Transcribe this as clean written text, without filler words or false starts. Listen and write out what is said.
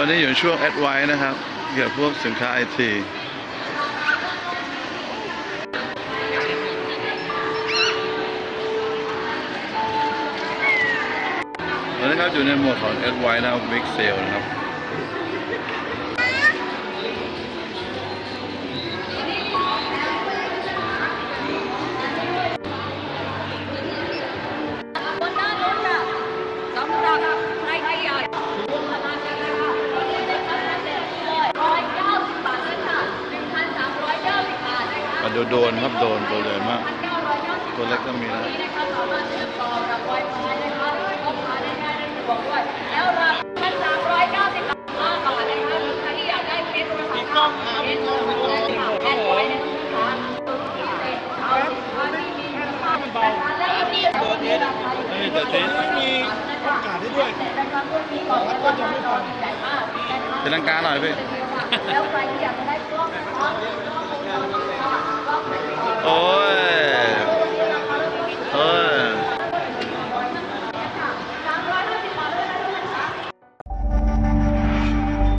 อนนี้อยู่ช่วงแอดไวน์นะครับเกี่ยวกับพวกสินค้าไอทีตอนนี้ครับอยู่ในโหมดของแอดไวน์นะครับบิ๊กเซลนะครับมาดูโดนครับโดนตัวใหญ่มากตัวเล็กก็มีนะแต่เทสมีโอกาสได้ด้วยก็จะไม่ฟังเป็นลังกาหน่อยพี่